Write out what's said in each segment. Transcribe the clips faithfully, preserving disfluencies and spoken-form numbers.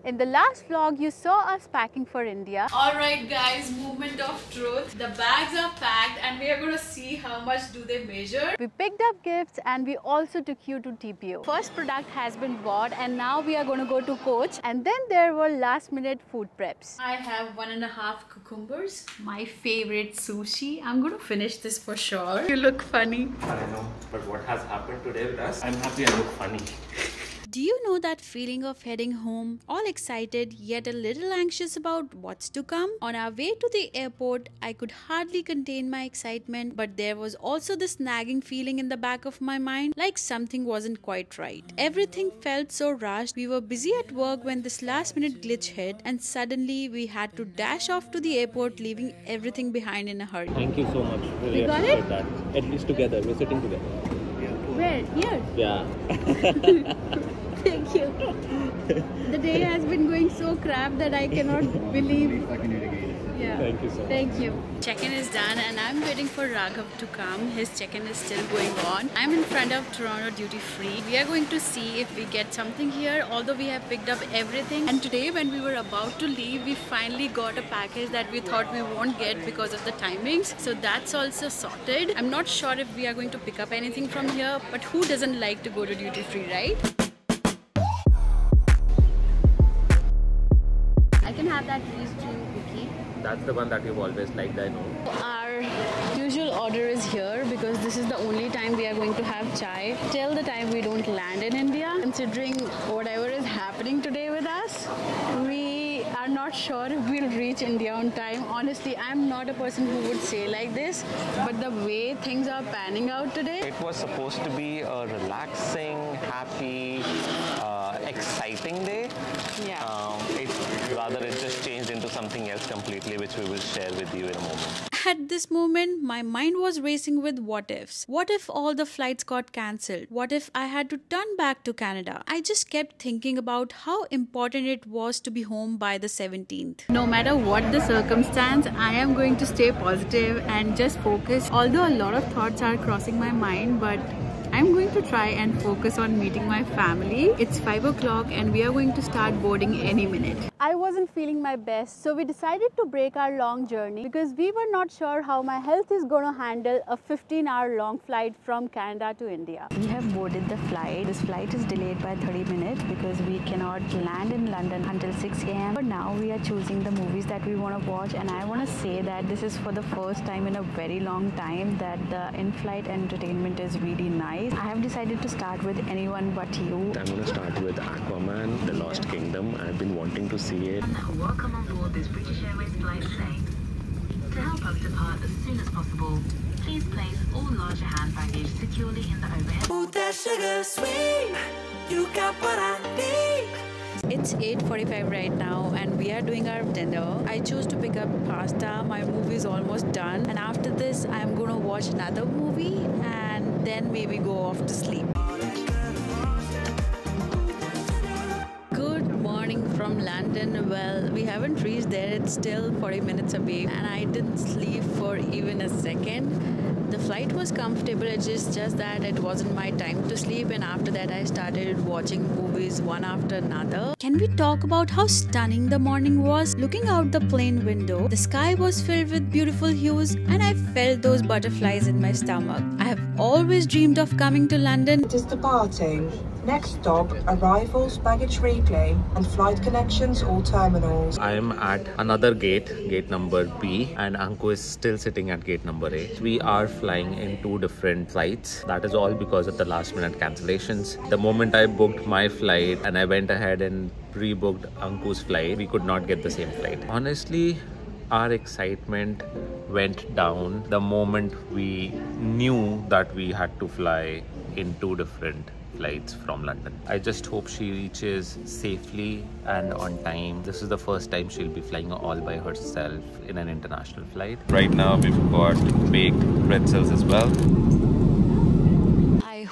In the last vlog, you saw us packing for India. Alright guys, moment of truth. The bags are packed and we are going to see how much do they measure. We picked up gifts and we also took you to T P O. First product has been bought and now we are going to go to Coach. And then there were last minute food preps. I have one and a half cucumbers. My favorite sushi. I'm going to finish this for sure. You look funny. I know, but what has happened today with us, I'm happy I look funny. Do you know that feeling of heading home, all excited yet a little anxious about what's to come? On our way to the airport, I could hardly contain my excitement, but there was also this nagging feeling in the back of my mind, like something wasn't quite right. Everything felt so rushed. We were busy at work when this last minute glitch hit, and suddenly we had to dash off to the airport, leaving everything behind in a hurry. Thank you so much. Really We got appreciate it? that. At least together, we're sitting together. Where? Here? Yeah. Thank you. The day has been going so crap that I cannot believe. Yeah. Thank you so much. Thank you. Check-in is done and I'm waiting for Raghav to come. His check-in is still going on. I'm in front of Toronto Duty Free. We are going to see if we get something here, although we have picked up everything. And today when we were about to leave, we finally got a package that we thought we won't get because of the timings. So that's also sorted. I'm not sure if we are going to pick up anything from here, but who doesn't like to go to Duty Free, right? I can have that cheese cream cookie. That's the one that you've always liked, I know. Our usual order is here because this is the only time we are going to have chai till the time we don't land in India. Considering whatever is happening today with us, we are not sure if we'll reach India on time. Honestly, I'm not a person who would say like this, but the way things are panning out today. It was supposed to be a relaxing, happy, uh, exciting day. Yeah. Um, it, rather, it just changed into something else completely, which we will share with you in a moment. At this moment, my mind was racing with what ifs. What if all the flights got cancelled? What if I had to turn back to Canada? I just kept thinking about how important it was to be home by the seventeenth. No matter what the circumstance, I am going to stay positive and just focus. Although a lot of thoughts are crossing my mind, but I'm going to try and focus on meeting my family. It's five o'clock and we are going to start boarding any minute. I wasn't feeling my best, so we decided to break our long journey because we were not sure how my health is going to handle a fifteen hour long flight from Canada to India. We have boarded the flight. This flight is delayed by thirty minutes because we cannot land in London until six A M But now we are choosing the movies that we want to watch, and I want to say that this is for the first time in a very long time that the in-flight entertainment is really nice. I have decided to start with Anyone But You. I'm going to start with Aquaman, The Lost Kingdom. I've been wanting to see it. Welcome on board this British Airways flight today. To help us depart as soon as possible, please place all larger hand baggage securely in the overhead. Ooh, that sugar sweet, you got what I need. It's eight forty-five right now and we are doing our dinner. I chose to pick up pasta. My movie is almost done. And after this, I'm going to watch another movie and then maybe go off to sleep. Good morning from London. Well, we haven't reached there. It's still forty minutes away and I didn't sleep for even a second. The flight was comfortable, it's just, just that it wasn't my time to sleep, and after that I started watching movies one after another. Can we talk about how stunning the morning was? Looking out the plane window, the sky was filled with beautiful hues and I felt those butterflies in my stomach. I have always dreamed of coming to London. It is departing. Next stop, arrivals, baggage reclaim, and flight connections all terminals. I'm at another gate, gate number B, and Anku is still sitting at gate number A. We are flying in two different flights. That is all because of the last minute cancellations. The moment I booked my flight and I went ahead and pre-booked Anku's flight, we could not get the same flight. Honestly, our excitement went down the moment we knew that we had to fly in two different flights from London. I just hope she reaches safely and on time. This is the first time she'll be flying all by herself in an international flight. Right now we've got baked pretzels as well. I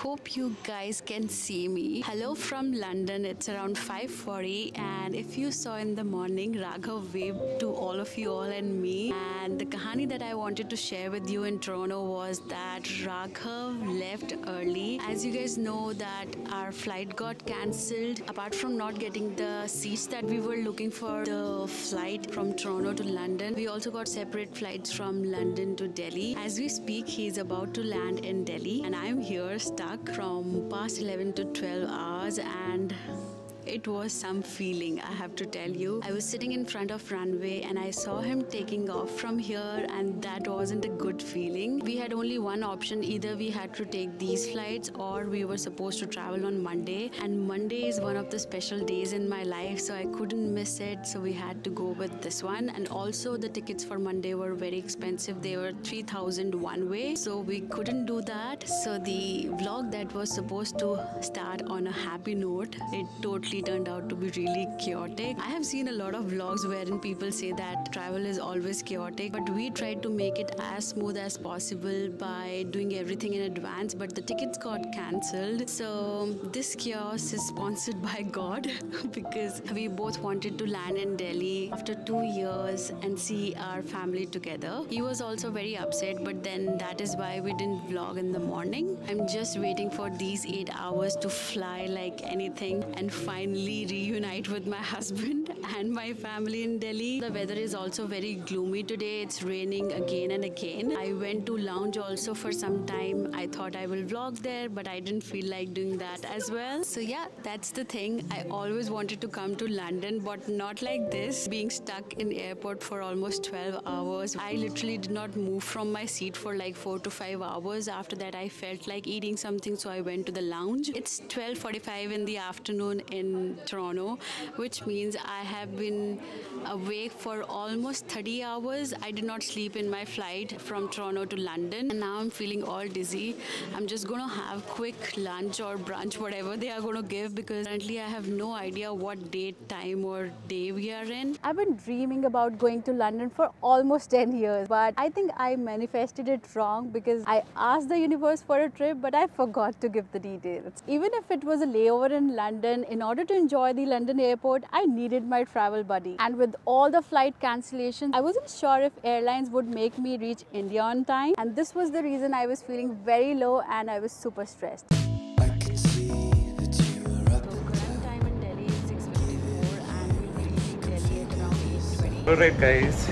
hope you guys can see me. Hello from London. It's around five forty, and if you saw in the morning, Raghav waved to all of you all and me. And the kahani that I wanted to share with you in Toronto was that Raghav left early. As you guys know that our flight got cancelled. Apart from not getting the seats that we were looking for the flight from Toronto to London, we also got separate flights from London to Delhi. As we speak, he is about to land in Delhi, and I'm here stuck from past eleven to twelve hours, and it was some feeling, I have to tell you. I was sitting in front of runway and I saw him taking off from here, and that wasn't a good feeling. We had only one option. Either we had to take these flights or we were supposed to travel on Monday, and Monday is one of the special days in my life, so I couldn't miss it. So we had to go with this one, and also the tickets for Monday were very expensive. They were three thousand one way, so we couldn't do that. So the vlog that was supposed to start on a happy note, it totally turned out to be really chaotic. I have seen a lot of vlogs wherein people say that travel is always chaotic, but we tried to make it as smooth as possible by doing everything in advance, but the tickets got cancelled. So this chaos is sponsored by God because we both wanted to land in Delhi after two years and see our family together. He was also very upset, but then that is why we didn't vlog in the morning. I'm just waiting for these eight hours to fly like anything and finally reunite with my husband and my family in Delhi. The weather is also very gloomy today. It's raining again and again. I went to lounge also for some time. I thought I will vlog there, but I didn't feel like doing that as well. So yeah, that's the thing. I always wanted to come to London, but not like this, being stuck in airport for almost twelve hours. I literally did not move from my seat for like four to five hours. After that, I felt like eating something, so I went to the lounge. It's twelve forty-five in the afternoon in Toronto, which means I have been awake for almost thirty hours. I did not sleep in my flight from Toronto to London, and now I'm feeling all dizzy. I'm just gonna have quick lunch or brunch, whatever they are gonna give, because currently I have no idea what date, time or day we are in. I've been dreaming about going to London for almost ten years, but I think I manifested it wrong because I asked the universe for a trip, but I forgot to give the details. Even if it was a layover in London, in order to enjoy the London airport, I needed my travel buddy. And with all the flight cancellations, I wasn't sure if airlines would make me reach India on time. And this was the reason I was feeling very low and I was super stressed. I could see that you were up and Current time in Delhi is six fifty-four and we'll reach Delhi at around eight twenty. Alright guys,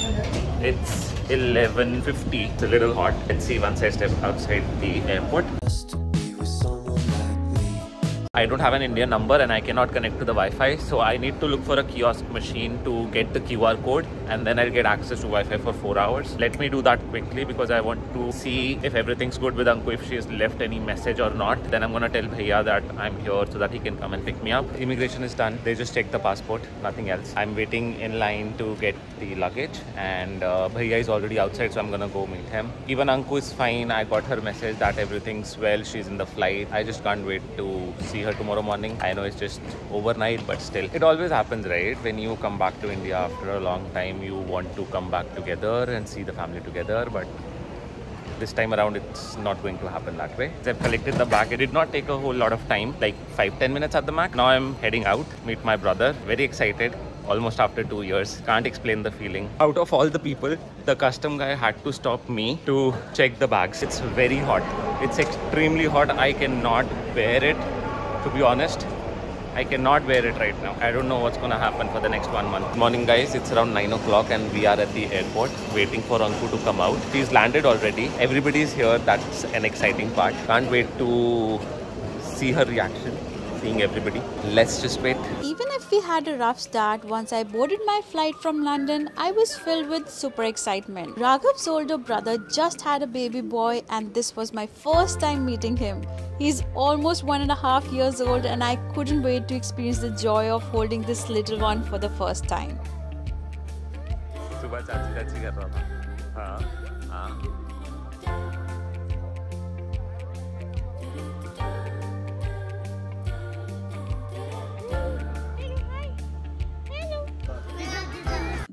it's eleven fifty. It's a little hot. Let's see once I step outside the airport. just to be with someone like me. I don't have an Indian number and I cannot connect to the Wi-Fi, so I need to look for a kiosk machine to get the Q R code, and then I'll get access to Wi-Fi for four hours. Let me do that quickly because I want to see if everything's good with Anku, if she has left any message or not. Then I'm gonna tell Bhaiya that I'm here so that he can come and pick me up. Immigration is done. They just checked the passport, nothing else. I'm waiting in line to get the luggage, and uh, Bhaiya is already outside, so I'm gonna go meet him. Even Anku is fine. I got her message that everything's well. She's in the flight. I just can't wait to see her tomorrow morning. I know it's just overnight, but still, it always happens, right? When you come back to India after a long time, you want to come back together and see the family together, but this time around it's not going to happen that way. I've collected the bag. It did not take a whole lot of time, like five ten minutes at the max. Now I'm heading out, meet my brother. Very excited. Almost after two years. Can't explain the feeling. Out of all the people, the custom guy had to stop me to check the bags. It's very hot. It's extremely hot. I cannot bear it, to be honest. I cannot bear it right now. I don't know what's gonna happen for the next one month. Good morning guys, it's around nine o'clock and we are at the airport waiting for Anku to come out. She's landed already. Everybody's here. That's an exciting part. Can't wait to see her reaction, seeing everybody. Let's just wait. Even if we had a rough start, once I boarded my flight from London, I was filled with super excitement. Raghav's older brother just had a baby boy and this was my first time meeting him. He's almost one and a half years old and I couldn't wait to experience the joy of holding this little one for the first time.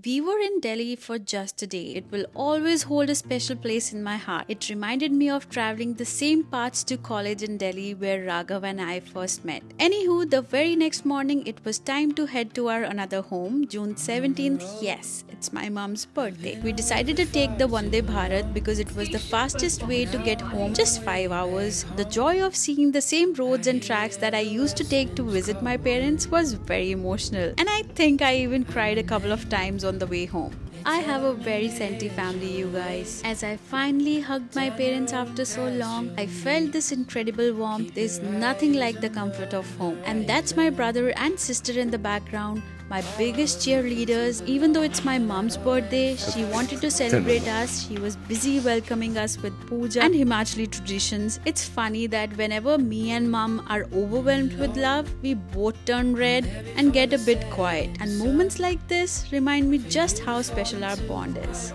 We were in Delhi for just a day. It will always hold a special place in my heart. It reminded me of traveling the same paths to college in Delhi where Raghav and I first met. Anywho, the very next morning it was time to head to our another home, June seventeenth. Yes, it's my mom's birthday. We decided to take the Vande Bharat because it was the fastest way to get home, just five hours. The joy of seeing the same roads and tracks that I used to take to visit my parents was very emotional, and I think I even cried a couple of times on the way home. I have a very senti family, you guys. As I finally hugged my parents after so long, I felt this incredible warmth. There's nothing like the comfort of home. And that's my brother and sister in the background, my biggest cheerleaders. Even though it's my mom's birthday, she wanted to celebrate us. She was busy welcoming us with puja and Himachali traditions. It's funny that whenever me and mom are overwhelmed with love, we both turn red and get a bit quiet. And moments like this remind me just how special our bond is.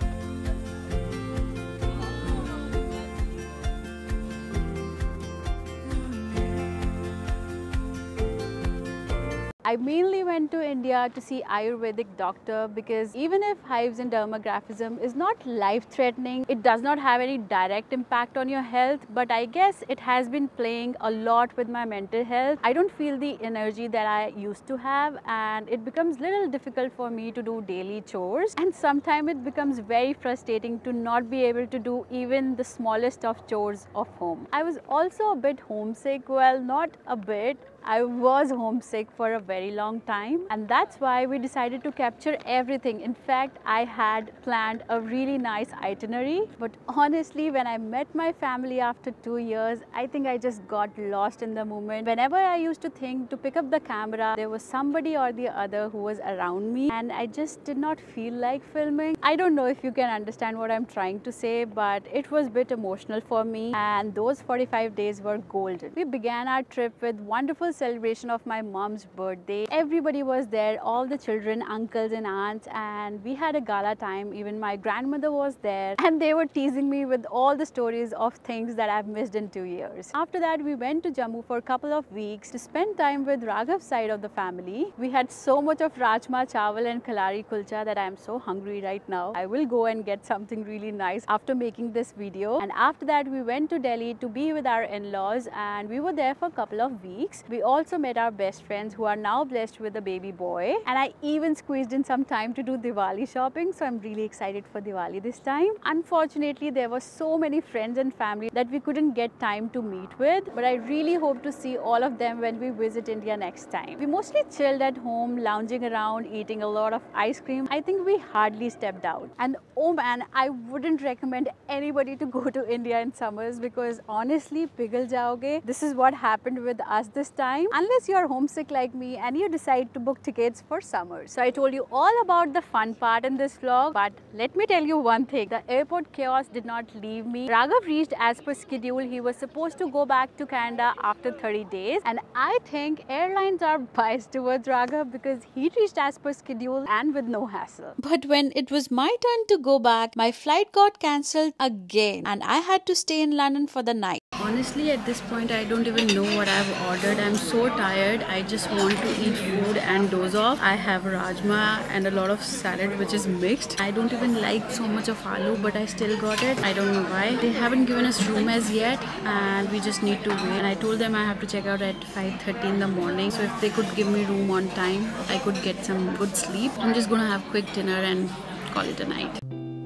I mainly went to India to see Ayurvedic doctor because even if hives and dermographism is not life-threatening, it does not have any direct impact on your health, but I guess it has been playing a lot with my mental health. I don't feel the energy that I used to have, and it becomes little difficult for me to do daily chores, and sometimes it becomes very frustrating to not be able to do even the smallest of chores of home. I was also a bit homesick. Well, not a bit. I was homesick for a very long time, and that's why we decided to capture everything. In fact, I had planned a really nice itinerary, but honestly, when I met my family after two years, I think I just got lost in the moment. Whenever I used to think to pick up the camera, there was somebody or the other who was around me, and I just did not feel like filming. I don't know if you can understand what I'm trying to say, but it was a bit emotional for me, and those forty-five days were golden. We began our trip with wonderful celebration of my mom's birthday. Everybody was there, all the children, uncles and aunts, and we had a gala time. Even my grandmother was there, and they were teasing me with all the stories of things that I've missed in two years. After that, we went to Jammu for a couple of weeks to spend time with Raghav's side of the family. We had so much of rajma chawal and kalari kulcha that I am so hungry right now. I will go and get something really nice after making this video. And after that, we went to Delhi to be with our in-laws, and we were there for a couple of weeks. We also met our best friends who are now blessed with a baby boy, and I even squeezed in some time to do Diwali shopping, so I'm really excited for Diwali this time. Unfortunately, there were so many friends and family that we couldn't get time to meet with, but I really hope to see all of them when we visit India next time. We mostly chilled at home, lounging around, eating a lot of ice cream. I think we hardly stepped out. And oh man, I wouldn't recommend anybody to go to India in summers because honestly, pighal jaoge. This is what happened with us this time. Unless you're homesick like me and you decide to book tickets for summer. So I told you all about the fun part in this vlog, but let me tell you one thing. The airport chaos did not leave me. Raghav reached as per schedule. He was supposed to go back to Canada after thirty days, and I think airlines are biased towards Raghav because he reached as per schedule and with no hassle. But when it was my turn to go back, my flight got cancelled again and I had to stay in London for the night. Honestly, at this point, I don't even know what I've ordered. I'm so tired. I just want to eat food and doze off. I have rajma and a lot of salad which is mixed. I don't even like so much of aloo, but I still got it. I don't know why. They haven't given us room as yet, and we just need to wait. And I told them I have to check out at five thirty in the morning. So if they could give me room on time, I could get some good sleep. I'm just gonna have quick dinner and call it a night.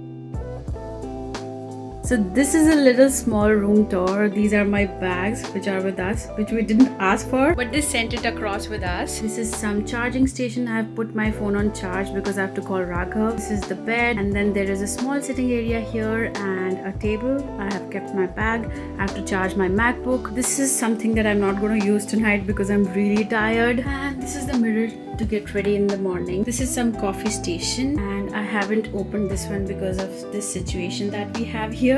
So this is a little small room tour. These are my bags which are with us, which we didn't ask for, but they sent it across with us. This is some charging station. I have put my phone on charge because I have to call Raghav. This is the bed, and then there is a small sitting area here and a table. I have kept my bag. I have to charge my MacBook. This is something that I'm not going to use tonight because I'm really tired. And this is the mirror to get ready in the morning. This is some coffee station, and I haven't opened this one because of this situation that we have here.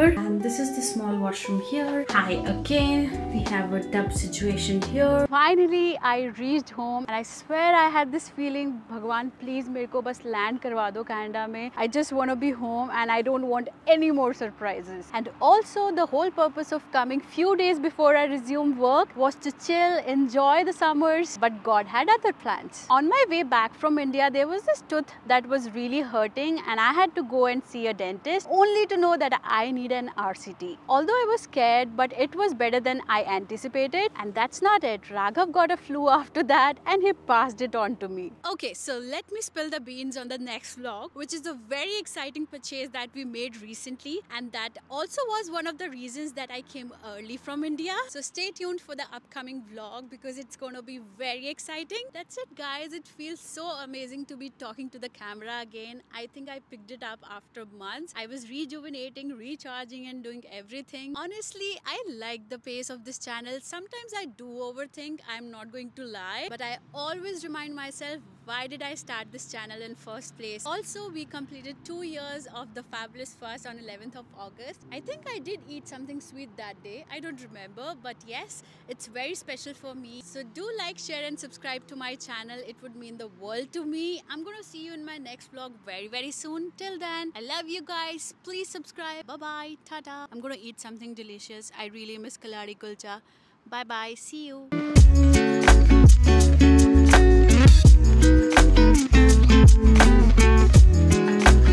here, and this is the small washroom here. Hi again. We have a tub situation here. Finally, I reached home, and I swear I had this feeling, Bhagwan, please मेरे को बस land करवा दो Canada में. I just want to be home, and I don't want any more surprises. And also, the whole purpose of coming few days before I resume work was to chill, enjoy the summers. But God had other plans. On my way back from India, there was this tooth that was really hurting, and I had to go and see a dentist, only to know that I need an R C T. Although I was scared, but it was better than I anticipated. And that's not it. Raghav got a flu after that, and he passed it on to me. Okay, so let me spill the beans on the next vlog, which is a very exciting purchase that we made recently, and that also was one of the reasons that I came early from India. So stay tuned for the upcoming vlog because it's going to be very exciting. That's it, guys. It feels so amazing to be talking to the camera again. I think I picked it up after months. I was rejuvenating, recharging, and doing everything. Honestly, I like the pace of this channel. Sometimes I do overthink, I'm not going to lie, but I always remind myself, why did I start this channel in first place? Also, we completed two years of the Fabulous Fast on eleventh of August. I think I did eat something sweet that day. I don't remember, but yes, it's very special for me. So do like, share, and subscribe to my channel. It would mean the world to me. I'm gonna see you in my next vlog very, very soon. Till then, I love you guys. Please subscribe. Bye-bye. Tata. I'm gonna eat something delicious. I really miss Kaladi Kulcha. Bye-bye. See you.